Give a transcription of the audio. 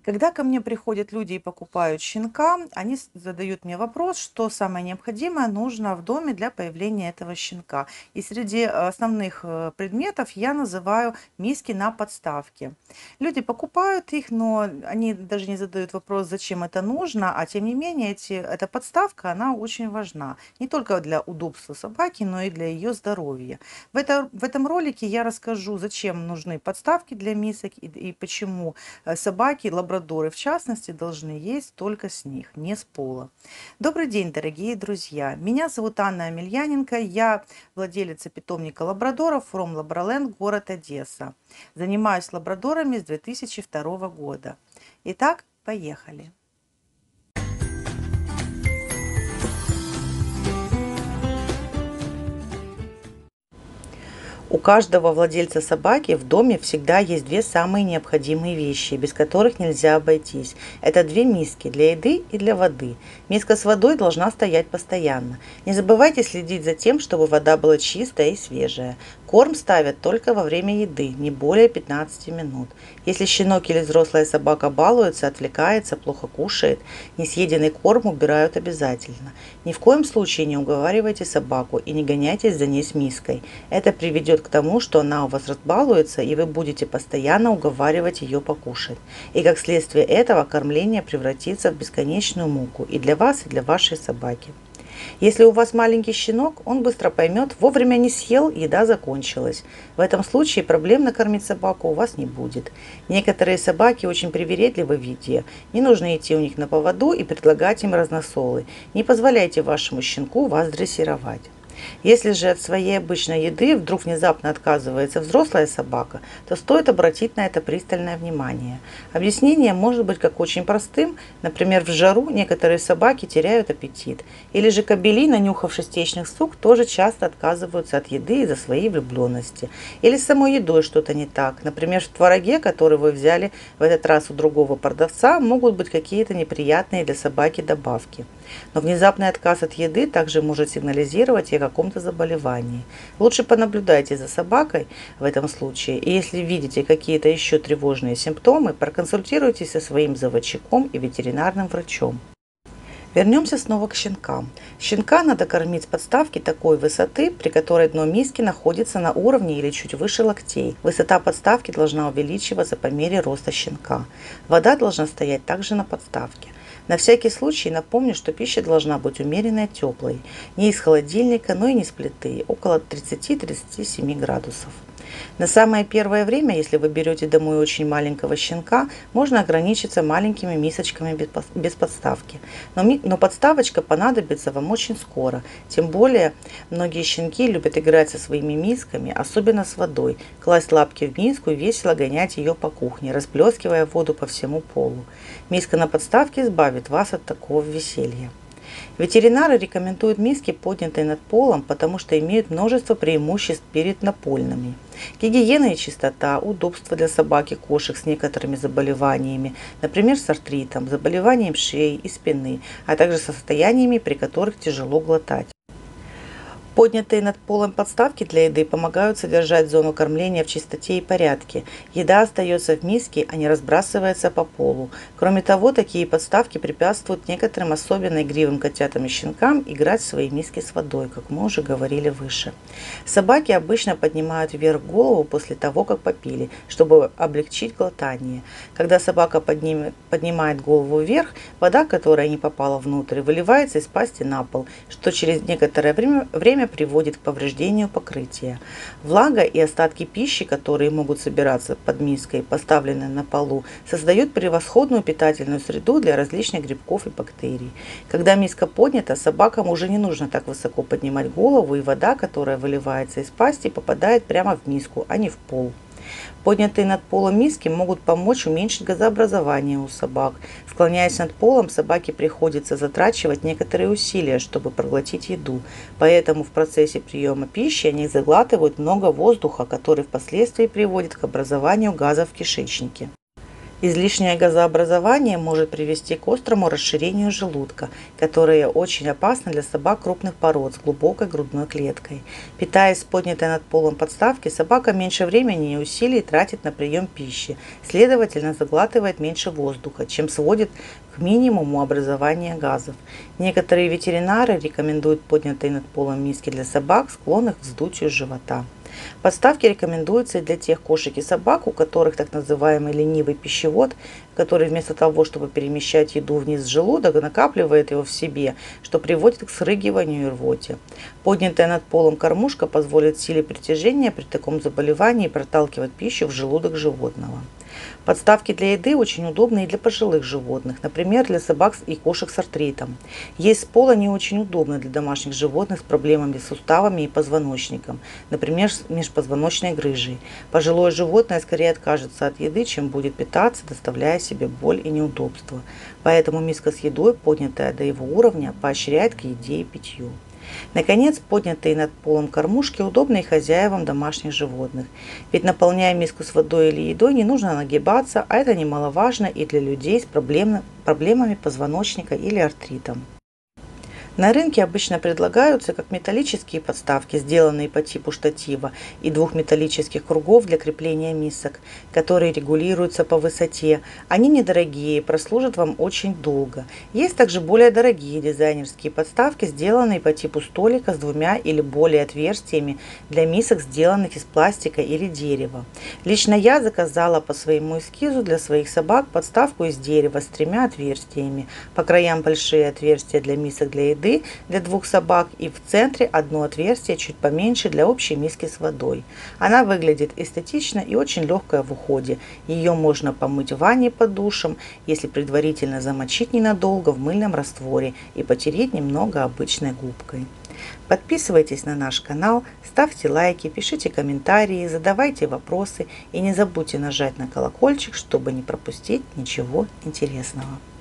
Когда ко мне приходят люди и покупают щенка, они задают мне вопрос, что самое необходимое нужно в доме для появления этого щенка. И среди основных предметов я называю миски на подставке. Люди покупают их, но они даже не задают вопрос, зачем это нужно, а тем не менее эта подставка, она очень важна. Не только для удобства собаки, но и для ее здоровья. В этом ролике я расскажу, зачем нужны подставки для мисок и почему собаки, лабрадоры в частности, должны есть только с них, не с пола. Добрый день, дорогие друзья! Меня зовут Анна Амельяненко, я владелица питомника лабрадоров From Labraland, город Одесса. Занимаюсь лабрадорами с 2002 года. Итак, поехали! У каждого владельца собаки в доме всегда есть две самые необходимые вещи, без которых нельзя обойтись. Это две миски для еды и для воды. Миска с водой должна стоять постоянно. Не забывайте следить за тем, чтобы вода была чистая и свежая. Корм ставят только во время еды, не более 15 минут. Если щенок или взрослая собака балуется, отвлекается, плохо кушает, несъеденный корм убирают обязательно. Ни в коем случае не уговаривайте собаку и не гоняйтесь за ней с миской. Это приведет к тому, что она у вас разбалуется, и вы будете постоянно уговаривать ее покушать. И как следствие этого кормление превратится в бесконечную муку и для вас, и для вашей собаки. Если у вас маленький щенок, он быстро поймет, вовремя не съел, еда закончилась. В этом случае проблем накормить собаку у вас не будет. Некоторые собаки очень привередливы в еде. Не нужно идти у них на поводу и предлагать им разносолы. Не позволяйте вашему щенку вас дрессировать. Если же от своей обычной еды вдруг внезапно отказывается взрослая собака, то стоит обратить на это пристальное внимание. Объяснение может быть как очень простым, например, в жару некоторые собаки теряют аппетит, или же кобели, нанюхавшись течных сук, тоже часто отказываются от еды из-за своей влюбленности. Или с самой едой что-то не так, например, в твороге, который вы взяли в этот раз у другого продавца, могут быть какие-то неприятные для собаки добавки. Но внезапный отказ от еды также может сигнализировать и о каком-то заболевании. Лучше понаблюдайте за собакой в этом случае, и если видите какие-то еще тревожные симптомы, проконсультируйтесь со своим заводчиком и ветеринарным врачом. Вернемся снова к щенкам. Щенка надо кормить с подставки такой высоты, при которой дно миски находится на уровне или чуть выше локтей. Высота подставки должна увеличиваться по мере роста щенка. Вода должна стоять также на подставке. На всякий случай напомню, что пища должна быть умеренно теплой. Не из холодильника, но и не с плиты, около 30-37 градусов. На самое первое время, если вы берете домой очень маленького щенка, можно ограничиться маленькими мисочками без подставки. Но подставочка понадобится вам очень скоро. Тем более, многие щенки любят играть со своими мисками, особенно с водой, класть лапки в миску и весело гонять ее по кухне, расплескивая воду по всему полу. Миска на подставке избавит вас от такого веселья. Ветеринары рекомендуют миски, поднятые над полом, потому что имеют множество преимуществ перед напольными. Гигиена и чистота, удобство для собак и кошек с некоторыми заболеваниями, например, с артритом, заболеванием шеи и спины, а также состояниями, при которых тяжело глотать. Поднятые над полом подставки для еды помогают содержать зону кормления в чистоте и порядке. Еда остается в миске, а не разбрасывается по полу. Кроме того, такие подставки препятствуют некоторым особенно игривым котятам и щенкам играть в свои миски с водой, как мы уже говорили выше. Собаки обычно поднимают вверх голову после того, как попили, чтобы облегчить глотание. Когда собака поднимает голову вверх, вода, которая не попала внутрь, выливается из пасти на пол, что через некоторое время приводит к повреждению покрытия. Влага и остатки пищи, которые могут собираться под миской, поставленной на полу, создают превосходную питательную среду для различных грибков и бактерий. Когда миска поднята, собакам уже не нужно так высоко поднимать голову, и вода, которая выливается из пасти, попадает прямо в миску, а не в пол. Поднятые над полом миски могут помочь уменьшить газообразование у собак. Склоняясь над полом, собаке приходится затрачивать некоторые усилия, чтобы проглотить еду. Поэтому в процессе приема пищи они заглатывают много воздуха, который впоследствии приводит к образованию газов в кишечнике. Излишнее газообразование может привести к острому расширению желудка, которое очень опасно для собак крупных пород с глубокой грудной клеткой. Питаясь с поднятой над полом подставки, собака меньше времени и усилий тратит на прием пищи, следовательно, заглатывает меньше воздуха, чем сводит к минимуму образования газов. Некоторые ветеринары рекомендуют поднятые над полом миски для собак, склонных к вздутию живота. Подставки рекомендуются и для тех кошек и собак, у которых так называемый ленивый пищевод, который вместо того, чтобы перемещать еду вниз в желудок, накапливает его в себе, что приводит к срыгиванию и рвоте. Поднятая над полом кормушка позволит силе притяжения при таком заболевании проталкивать пищу в желудок животного. Подставки для еды очень удобны и для пожилых животных, например, для собак и кошек с артритом. Есть с пола не очень удобно для домашних животных с проблемами с суставами и позвоночником, например, с межпозвоночной грыжей. Пожилое животное скорее откажется от еды, чем будет питаться, доставляя себе боль и неудобства. Поэтому миска с едой, поднятая до его уровня, поощряет к еде и питью. Наконец, поднятые над полом кормушки удобны и хозяевам домашних животных. Ведь наполняя миску с водой или едой, не нужно нагибаться, а это немаловажно и для людей с проблемами позвоночника или артритом. На рынке обычно предлагаются как металлические подставки, сделанные по типу штатива, и двух металлических кругов для крепления мисок, которые регулируются по высоте. Они недорогие и прослужат вам очень долго. Есть также более дорогие дизайнерские подставки, сделанные по типу столика с двумя или более отверстиями для мисок, сделанных из пластика или дерева. Лично я заказала по своему эскизу для своих собак подставку из дерева с 3 отверстиями. По краям большие отверстия для мисок для еды для 2 собак и в центре одно отверстие чуть поменьше для общей миски с водой. Она выглядит эстетично и очень легкая в уходе. Ее можно помыть в ванне под душем, если предварительно замочить ненадолго в мыльном растворе и потереть немного обычной губкой. Подписывайтесь на наш канал, ставьте лайки, пишите комментарии, задавайте вопросы и не забудьте нажать на колокольчик, чтобы не пропустить ничего интересного.